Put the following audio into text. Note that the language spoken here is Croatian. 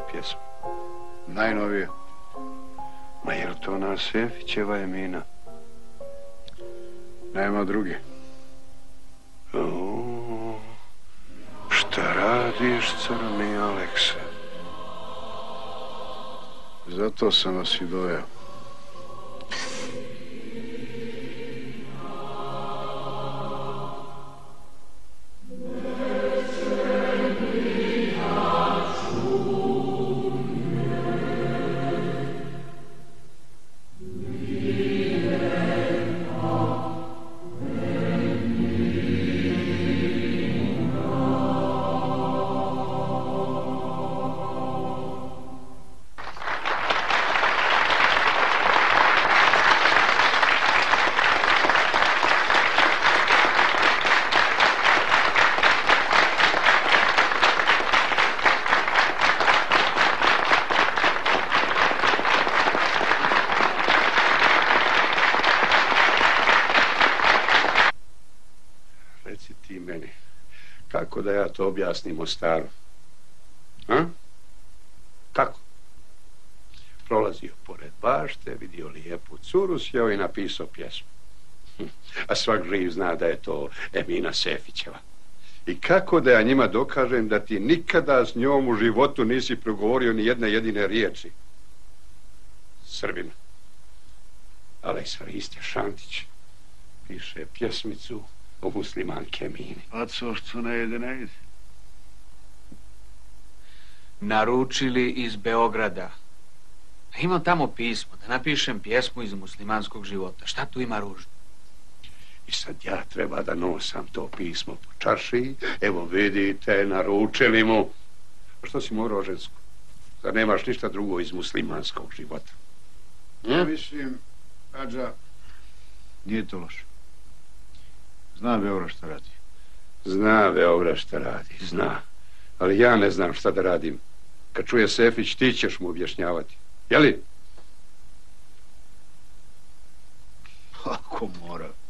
pjesma? Najnovije. Ma je li to ona Sefićeva Emina? Nema druge. O, šta radiš, crni Alekse? Zato sam vas i dojao. Reci ti meni, kako da ja to objasnim o staru? A? Kako? Prolazio pored bašte, vidio lijepu curu, sjeo i napisao pjesmu. A svak živ zna da je to Emina Sefićeva. I kako da ja njima dokažem da ti nikada s njom u životu nisi progovorio ni jedne jedine riječi? Srbin Aleksa Ristja Šantić piše pjesmicu o muslimanke Emini. A co što ne ide? Naručili iz Beograda. Imam tamo pismo da napišem pjesmu iz muslimanskog života. Šta tu ima ružno? I sad ja treba da nosam to pismo po čaršiji. Evo vidite, naručili mu. A što si morao žensku? Zar nemaš ništa drugo iz muslimanskog života? Ja mislim, Adža, nije to loše. Zna Beograd šta radi. Zna Beograd šta radi, zna. Ali ja ne znam šta da radim. Kad čuje Sefić, ti ćeš mu objašnjavati. Jeli? Ako mora.